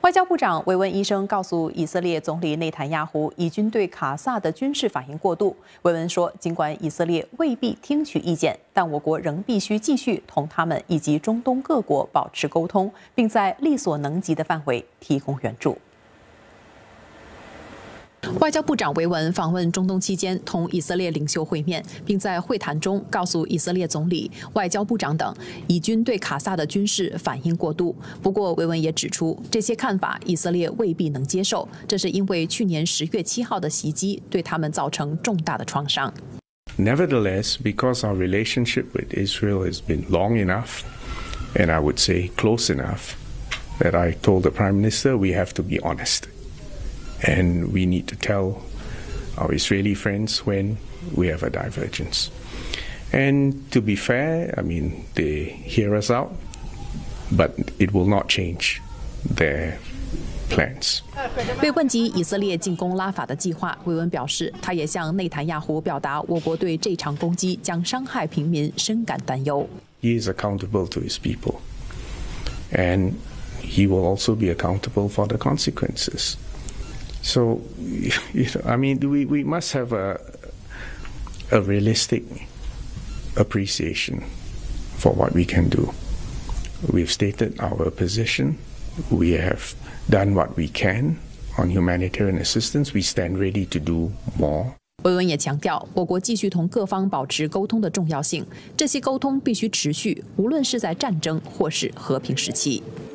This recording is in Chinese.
外交部长维文医生告诉以色列总理内塔尼亚胡，以军对卡萨的军事反应过度。维文说，尽管以色列未必听取意见，但我国仍必须继续同他们以及中东各国保持沟通，并在力所能及的范围提供援助。 外交部长维文访问中东期间，同以色列领袖会面，并在会谈中告诉以色列总理、外交部长等，以军对卡萨的军事反应过度。不过，维文也指出，这些看法以色列未必能接受，这是因为去年10月7号的袭击对他们造成重大的创伤。 Nevertheless, because our relationship with Israel has been long enough, and I would say close enough, that I told the Prime Minister we have to be honest. And we need to tell our Israeli friends when we have a divergence. And to be fair, I mean, they hear us out, but it will not change their plans. 被问及以色列进攻拉法的计划，维文表示，他也向内塔尼亚胡表达我国对这场攻击将伤害平民深感担忧。 He is accountable to his people, and he will also be accountable for the consequences. So, I mean, we must have a realistic appreciation for what we can do. We've stated our position. We have done what we can on humanitarian assistance. We stand ready to do more. 维文也强调，我国继续同各方保持沟通的重要性。这些沟通必须持续，无论是在战争或是和平时期。